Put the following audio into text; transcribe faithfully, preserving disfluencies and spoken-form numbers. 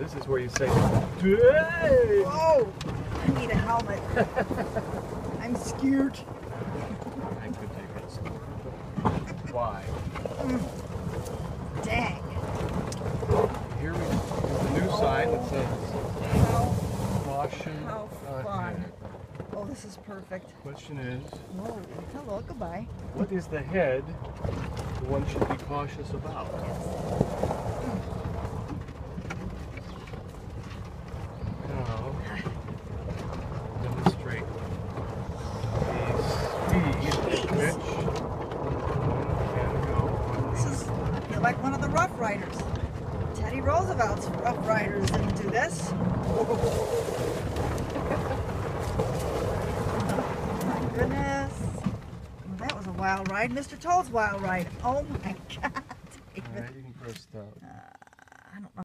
This is where you say, "Hey!" Whoa! I need a helmet. I'm scared. I could take it. Why? Dang. Here we have the new sign that says How, caution how fun. ahead. Oh, this is perfect. Question is, Whoa. Hello, goodbye. what is the head one should be cautious about? Now, demonstrate the speed at which one can go. This is, I feel like one of the Rough Riders. Teddy Roosevelt's Rough Riders didn't do this. My goodness. Well, that was a wild ride. Mister Toad's wild ride. Oh my God. All right, you can press stop. Uh, I don't know.